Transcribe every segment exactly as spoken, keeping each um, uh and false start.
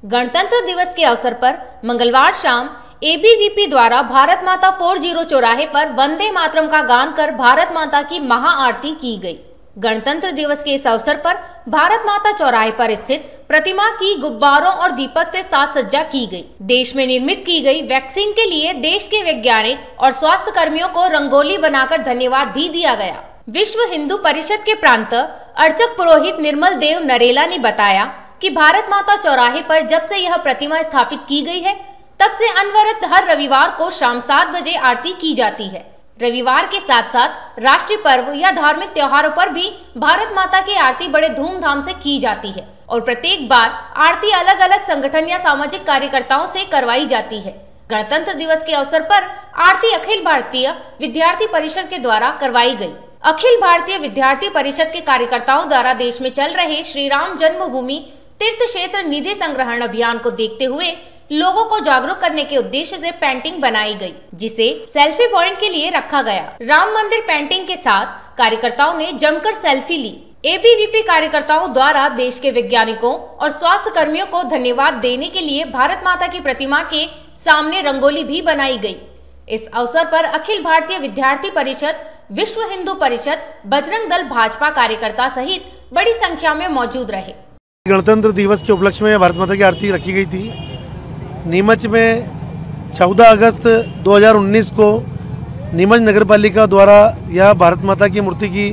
गणतंत्र दिवस के अवसर पर मंगलवार शाम ए बी वी पी द्वारा भारत माता चालीस चौराहे पर वंदे मातरम का गान कर भारत माता की महाआरती की गई। गणतंत्र दिवस के इस अवसर पर भारत माता चौराहे पर स्थित प्रतिमा की गुब्बारों और दीपक से साज सज्जा की गई। देश में निर्मित की गई वैक्सीन के लिए देश के वैज्ञानिक और स्वास्थ्य कर्मियों को रंगोली बनाकर धन्यवाद भी दिया गया। विश्व हिंदू परिषद के प्रांत अर्चक पुरोहित निर्मल देव नरेला ने बताया कि भारत माता चौराहे पर जब से यह प्रतिमा स्थापित की गई है, तब से अनवरत हर रविवार को शाम सात बजे आरती की जाती है। रविवार के साथ साथ राष्ट्रीय पर्व या धार्मिक त्योहारों पर भी भारत माता की आरती बड़े धूमधाम से की जाती है और प्रत्येक बार आरती अलग अलग संगठन या सामाजिक कार्यकर्ताओं से करवाई जाती है। गणतंत्र दिवस के अवसर पर आरती अखिल भारतीय विद्यार्थी परिषद के द्वारा करवाई गई। अखिल भारतीय विद्यार्थी परिषद के कार्यकर्ताओं द्वारा देश में चल रहे श्री राम जन्मभूमि तीर्थ क्षेत्र निधि संग्रहण अभियान को देखते हुए लोगों को जागरूक करने के उद्देश्य से पेंटिंग बनाई गई, जिसे सेल्फी पॉइंट के लिए रखा गया। राम मंदिर पेंटिंग के साथ कार्यकर्ताओं ने जमकर सेल्फी ली। ए बी वी पी कार्यकर्ताओं द्वारा देश के वैज्ञानिकों और स्वास्थ्य कर्मियों को धन्यवाद देने के लिए भारत माता की प्रतिमा के सामने रंगोली भी बनाई गई। इस अवसर पर अखिल भारतीय विद्यार्थी परिषद, विश्व हिंदू परिषद, बजरंग दल भाजपा कार्यकर्ता सहित बड़ी संख्या में मौजूद रहे। गणतंत्र दिवस के उपलक्ष्य में भारत माता की आरती रखी गई थी। नीमच में चौदह अगस्त दो हज़ार उन्नीस को नीमच नगर पालिका द्वारा यह भारत माता की मूर्ति की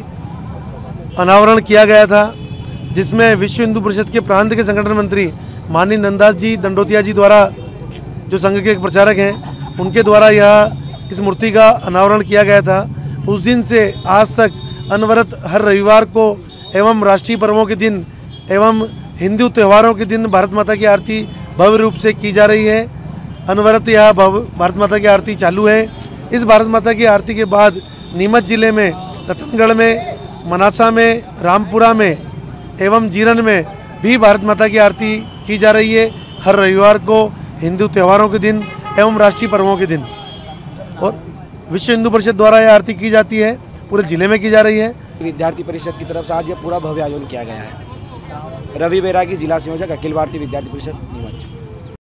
अनावरण किया गया था, जिसमें विश्व हिंदू परिषद के प्रांत के संगठन मंत्री माननीय नंददास जी दंडोतिया जी द्वारा, जो संघ के एक प्रचारक हैं, उनके द्वारा यह इस मूर्ति का अनावरण किया गया था। उस दिन से आज तक अनवरत हर रविवार को एवं राष्ट्रीय पर्वों के दिन एवं हिंदू त्योहारों के दिन भारत माता की आरती भव्य रूप से की जा रही है। अनवरत यह भारत माता की आरती चालू है। इस भारत माता की आरती के बाद नीमच जिले में, रतनगढ़ में, मनासा में, रामपुरा में एवं जीरन में भी भारत माता की आरती की जा रही है, हर रविवार को हिंदू त्योहारों के दिन एवं राष्ट्रीय पर्वों के दिन। और विश्व हिंदू परिषद द्वारा यह आरती की जाती है, पूरे जिले में की जा रही है। विद्यार्थी परिषद की तरफ से आज ये पूरा भव्य आयोजन किया गया है। रवि बैरागी, जिला संयोजक, अखिल भारतीय विद्यार्थी परिषद।